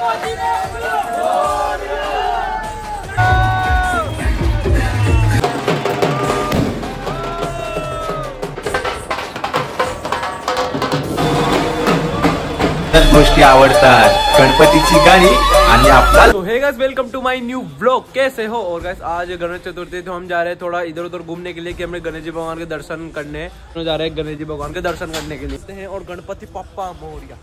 गोष्टी आवडतात गणपतीची गाणी आणि आपला। Hey guys welcome to my new vlog. कैसे हो? और गाइस आज गणेश चतुर्थी, तो हम जा रहे हैं थोड़ा इधर उधर घूमने के लिए कि हमें गणेश जी भगवान के दर्शन करने जा रहे हैं। गणेश जी भगवान के दर्शन करने के लिए और गणपति पप्पा मोरिया।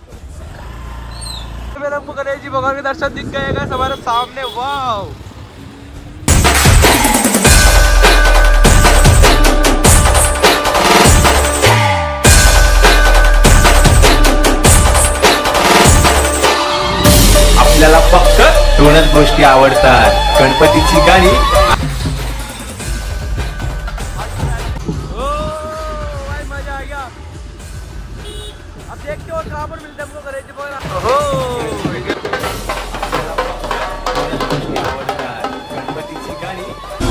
हमको गणेश जी भगवान के दर्शन दिख गए गाइस हमारे सामने। वाव, आपल्याला फक्त दोनच गोष्टी आवडतात गणपतीची गाणी। मजा आ गया। अब देखते हो कहाँ पर मिलते हैं हमको गणेश जी भगवान। गणपतीची गाणी।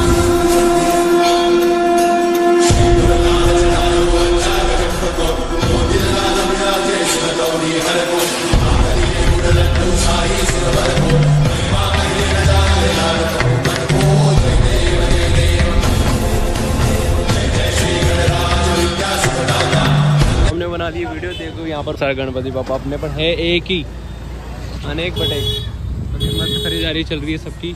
बना ली वीडियो, देखो यहाँ पर सारे गणपति पापा अपने पर है एक ही अनेक बटे। मस्त खरीदारी चल रही है सबकी।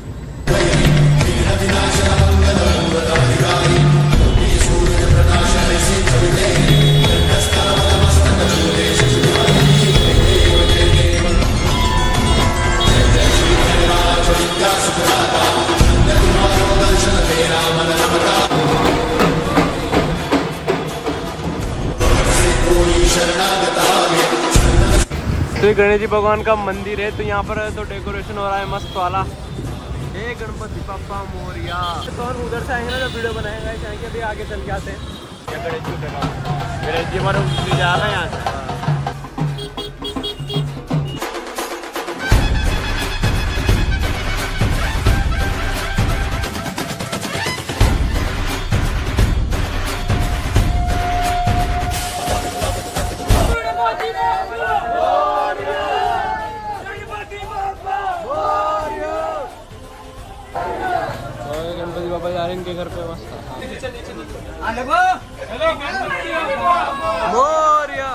तो गणेश जी भगवान का मंदिर है, तो यहाँ पर तो डेकोरेशन हो रहा है मस्त वाला। हे गणपति पापा मोरिया। तो हम उधर से आएंगे ना, जब वीडियो बनाएंगे चाहेंगे अभी आगे चल के आते हैं। गणेश जी हमारे जा रहे हैं यहाँ से। गणपति बाबा जा रहे हैं इनके घर पे मस्त। मोरिया।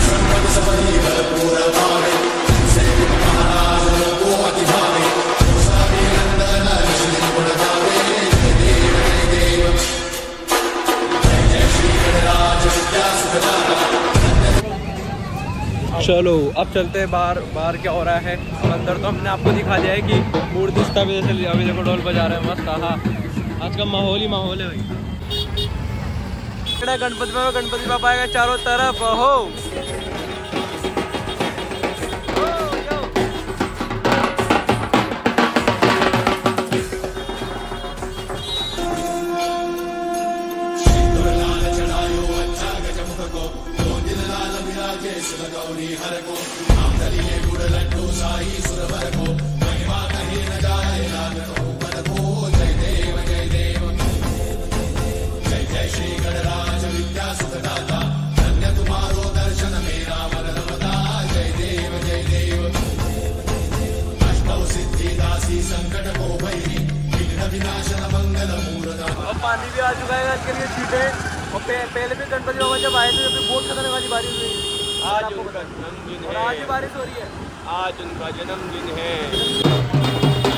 चलो अब चलते हैं बाहर। बाहर क्या हो रहा है अंदर तो हमने आपको दिखा दिया है कि मूर्ति स्थापित है। अभी देखो ढोल बजा रहे हैं मस्त। हाँ, आज का माहौल ही माहौल है भाई। गणपति बाबा आएगा चारों तरफ हो। पानी भी आ चुका है इसके लिए सीटें। और पहले भी गणपति बाबा जब आए थे तो बहुत खतरनाक वाली बारिश हुई। आज उनका जन्मदिन है। आज ही बारिश हो रही है। आज उनका जन्मदिन है।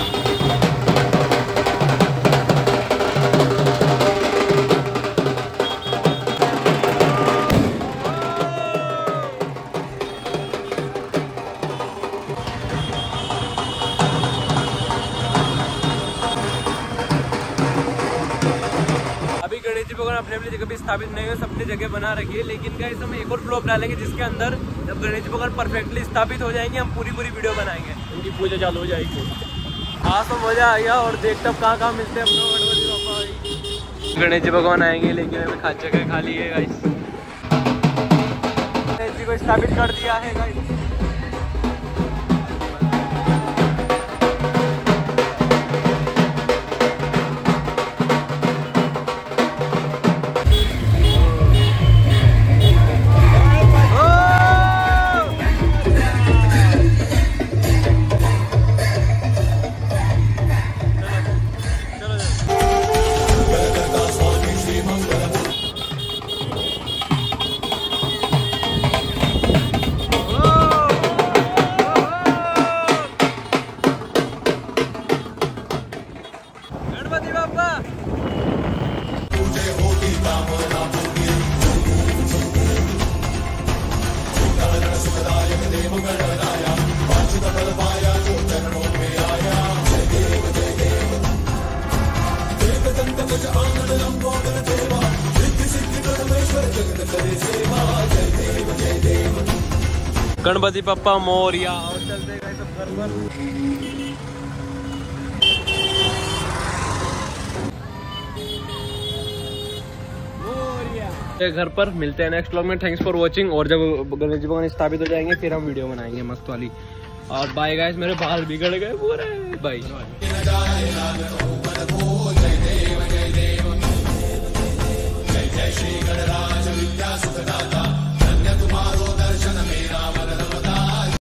गणेश जी भगवान अपने अपनी जगह भी स्थापित नहीं है, अपनी जगह बना रखी है। लेकिन गाइस हम एक और ब्लॉग डालेंगे जिसके अंदर जब गणेश जी भगवान परफेक्टली स्थापित हो जाएंगे हम पूरी वीडियो बनाएंगे। उनकी पूजा चालू हो जाएगी। हाँ तो मजा आ गया। और देखते अब कहाँ मिलते हैं अपने गणपति बाबा। गणेश जी भगवान आएंगे लेकिन हमें खास जगह खाली है गाइस। गणेश जी को स्थापित कर दिया है गाइस। गणपति पप्पा मोरिया। और चलते हैं गाइस सब घर पर। घर पर मिलते हैं नेक्स्ट व्लॉग में। Thanks for watching. और जब गणेश जी भगवान स्थापित हो जाएंगे फिर हम वीडियो बनाएंगे मस्त वाली। और बाय गाइस, मेरे बाल बिगड़ गए पूरे। बाय।